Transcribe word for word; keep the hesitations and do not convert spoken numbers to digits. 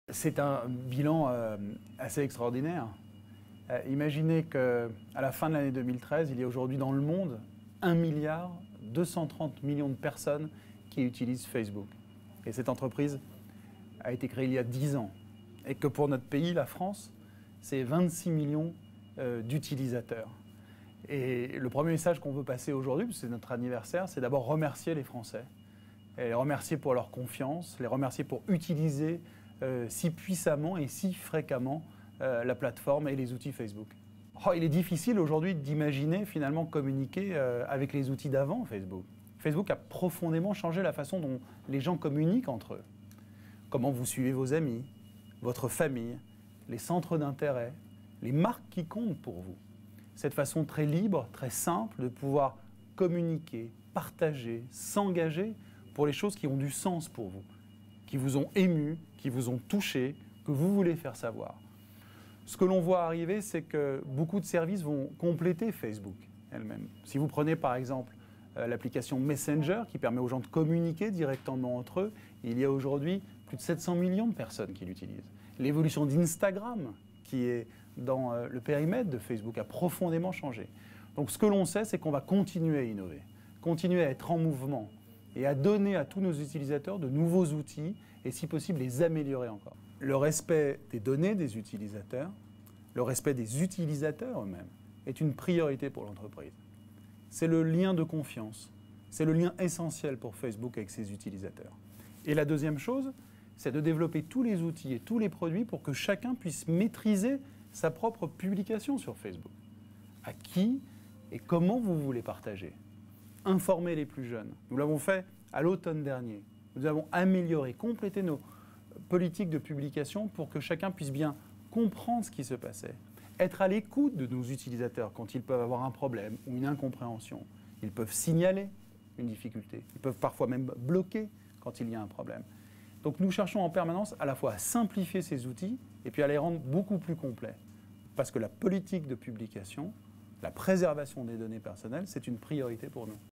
C'est un bilan euh, assez extraordinaire. Euh, imaginez qu'à la fin de l'année deux mille treize, il y a aujourd'hui dans le monde un milliard deux cent trente millions de personnes qui utilisent Facebook. Et cette entreprise a été créée il y a dix ans. Et que pour notre pays, la France, c'est vingt-six millions euh, d'utilisateurs. Et le premier message qu'on veut passer aujourd'hui, parce que c'est notre anniversaire, c'est d'abord remercier les Français. Et les remercier pour leur confiance, les remercier pour utiliser euh, si puissamment et si fréquemment euh, la plateforme et les outils Facebook. Oh, il est difficile aujourd'hui d'imaginer finalement communiquer euh, avec les outils d'avant Facebook. Facebook a profondément changé la façon dont les gens communiquent entre eux. Comment vous suivez vos amis, votre famille, les centres d'intérêt, les marques qui comptent pour vous. Cette façon très libre, très simple de pouvoir communiquer, partager, s'engager pour les choses qui ont du sens pour vous, qui vous ont ému, qui vous ont touché, que vous voulez faire savoir. Ce que l'on voit arriver, c'est que beaucoup de services vont compléter Facebook elle-même. Si vous prenez par exemple euh, l'application Messenger qui permet aux gens de communiquer directement entre eux, il y a aujourd'hui plus de sept cents millions de personnes qui l'utilisent. L'évolution d'Instagram, qui est dans euh, le périmètre de Facebook, a profondément changé. Donc ce que l'on sait, c'est qu'on va continuer à innover, continuer à être en mouvement et à donner à tous nos utilisateurs de nouveaux outils et si possible les améliorer encore. Le respect des données des utilisateurs, le respect des utilisateurs eux-mêmes est une priorité pour l'entreprise. C'est le lien de confiance, c'est le lien essentiel pour Facebook avec ses utilisateurs. Et la deuxième chose, c'est de développer tous les outils et tous les produits pour que chacun puisse maîtriser sa propre publication sur Facebook. À qui et comment vous voulez partager. Informer les plus jeunes. Nous l'avons fait à l'automne dernier. Nous avons amélioré, complété nos politiques de publication pour que chacun puisse bien comprendre ce qui se passait, être à l'écoute de nos utilisateurs quand ils peuvent avoir un problème ou une incompréhension. Ils peuvent signaler une difficulté, ils peuvent parfois même bloquer quand il y a un problème. Donc nous cherchons en permanence à la fois à simplifier ces outils et puis à les rendre beaucoup plus complets. Parce que la politique de publication, la préservation des données personnelles, c'est une priorité pour nous.